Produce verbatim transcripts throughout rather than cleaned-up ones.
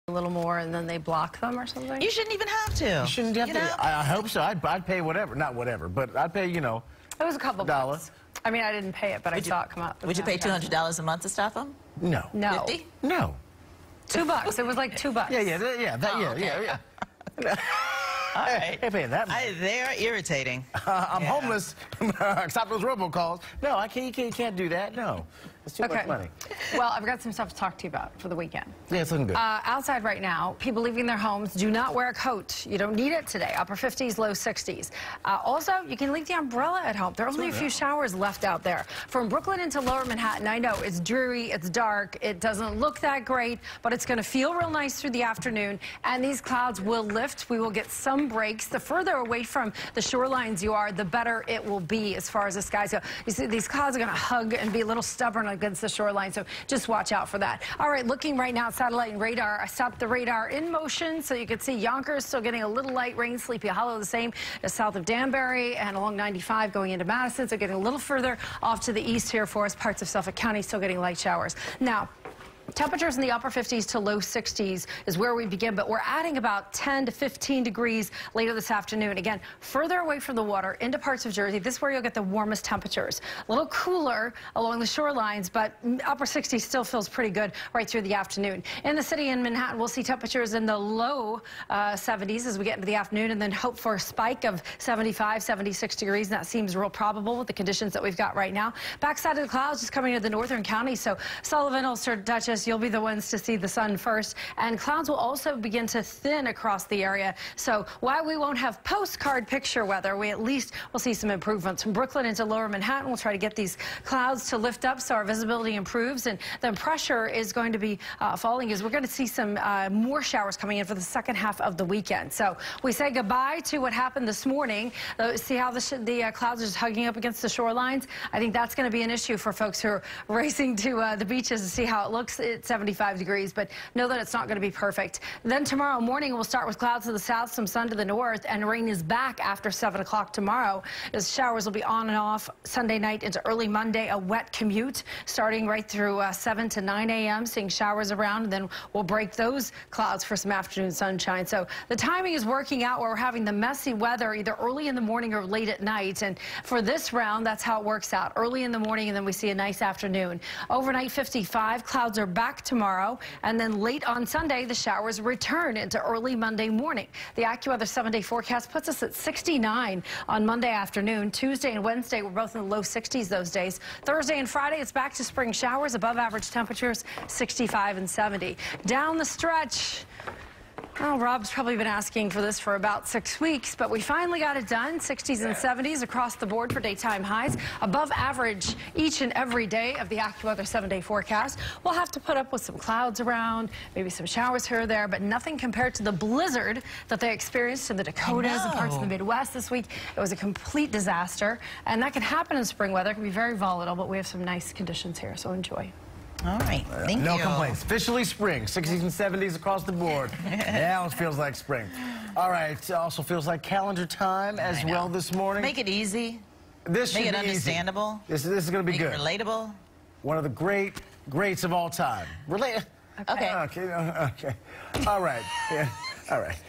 a little more and then they block them or something? You shouldn't even have to. You shouldn't have you to. know? I, I hope so. I'd, I'd pay whatever. Not whatever, but I'd pay, you know, It was a couple dollar. bucks. I mean, I didn't pay it, but Would I you- saw it come up. Would you pay two hundred dollars a month to stop them? No. No. fifty? No. Two bucks. It was like two bucks. Yeah, yeah, that, yeah, that, Oh, yeah, okay. yeah, yeah. All right. Hey, paying that much. I, they're irritating. Uh, I'm Yeah. homeless. Stop those robocalls. No, I can't. You can't, you can't do that. No, it's too Okay. much money. Well, I've got some stuff to talk to you about for the weekend. Yeah, it's looking good. Uh, outside right now, people leaving their homes, do not wear a coat. You don't need it today. Upper fifties, low sixties. Uh, also, you can leave the umbrella at home. There are only a few showers left out there. From Brooklyn into lower Manhattan, I know it's dreary, it's dark, it doesn't look that great, but it's going to feel real nice through the afternoon, and these clouds will lift. We will get some breaks. The further away from the shorelines you are, the better it will be as far as the skies go. You see, these clouds are going to hug and be a little stubborn against the shoreline, so just watch out for that. All right, looking right now at satellite and radar. I stopped the radar in motion so you can see Yonkers still getting a little light rain. Sleepy Hollow the same as south of Danbury and along ninety-five going into Madison, so getting a little further off to the east here for us. Parts of Suffolk County still getting light showers. Now, temperatures in the upper fifties to low sixties is where we begin, but we're adding about ten to fifteen degrees later this afternoon. Again, further away from the water into parts of Jersey. This is where you'll get the warmest temperatures. A little cooler along the shorelines, but upper sixties still feels pretty good right through the afternoon. In the city in Manhattan, we'll see temperatures in the low uh, seventies as we get into the afternoon, and then hope for a spike of seventy-five, seventy-six degrees. And that seems real probable with the conditions that we've got right now. Backside of the clouds is coming to the northern counties, so Sullivan, Ulster, Dutchess, you'll be the ones to see the sun first, and clouds will also begin to thin across the area. So while we won't have postcard picture weather, we at least will see some improvements. From Brooklyn into lower Manhattan, we'll try to get these clouds to lift up so our visibility improves, and then pressure is going to be uh, falling as we're going to see some uh, more showers coming in for the second half of the weekend. So we say goodbye to what happened this morning. Uh, see how the, sh the uh, clouds are just hugging up against the shorelines? I think that's going to be an issue for folks who are racing to uh, the beaches to see how it looks. It's seventy-five degrees, but know that it's not going to be perfect. Then tomorrow morning, we'll start with clouds to the south, some sun to the north, and rain is back after seven o'clock tomorrow, as showers will be on and off Sunday night into early Monday. A wet commute starting right through uh, seven to nine a m, seeing showers around, and then we'll break those clouds for some afternoon sunshine. So the timing is working out where we're having the messy weather either early in the morning or late at night, and for this round, that's how it works out. Early in the morning, and then we see a nice afternoon. Overnight fifty-five, clouds are back tomorrow, and then late on Sunday, the showers return into early Monday morning. The AccuWeather seven-day forecast puts us at sixty-nine on Monday afternoon. Tuesday and Wednesday, we're both in the low sixties those days. Thursday and Friday, it's back to spring showers, above average temperatures, sixty-five and seventy. Down the stretch, well, Rob's probably been asking for this for about six weeks, but we finally got it done. sixties and seventies across the board for daytime highs, above average each and every day of the AccuWeather seven-day forecast. We'll have to put up with some clouds around, maybe some showers here or there, but nothing compared to the blizzard that they experienced in the Dakotas and parts of the Midwest this week. It was a complete disaster, and that can happen in spring weather. It can be very volatile, but we have some nice conditions here, so enjoy. All right, thank no you. complaints. Officially spring. sixties and seventies across the board. Now it feels like spring. All right. It also feels like calendar time as well this morning. Make it easy. This Make should it be understandable. Easy. This, this is going to be Make good. it relatable. One of the great greats of all time. Relate. Okay. Okay. Okay. All right. Yeah. All right.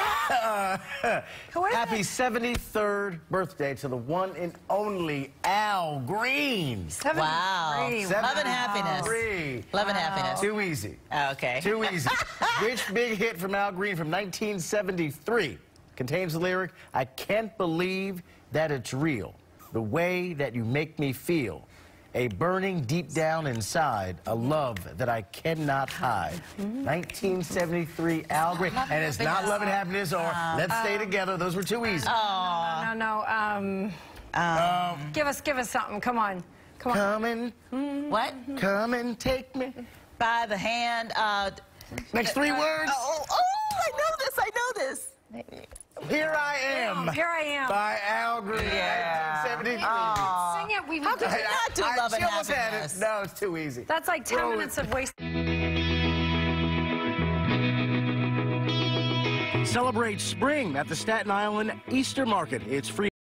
uh, happy seventy-third birthday to the one and only Al Green. Wow. seventy-three. Love and happiness. Three. Love and happiness. Too easy. Oh, okay. Too easy. Which big hit from Al Green from nineteen seventy-three contains the lyric, "I can't believe that it's real, the way that you make me feel. A burning deep down inside, a love that I cannot hide." Mm-hmm. nineteen seventy-three, Al Green. And it's not Love and Happiness or uh, Let's uh, Stay Together. Those were too easy. Oh. No, no, no. Um, um, give us, give us something. Come on. Come on. Come and, mm, what? Come and take me. By the hand. Uh, Next three uh, words. Oh, oh, I know this. I know this. Here I Am. Here I Am. By Al Green. Yeah. nineteen seventy-three. Oh. Sing it. We How could you not do I, Love I and almost had Happiness? it. No, it's too easy. That's like ten Roll minutes it. of waste. Celebrate spring at the Staten Island Easter Market. It's free.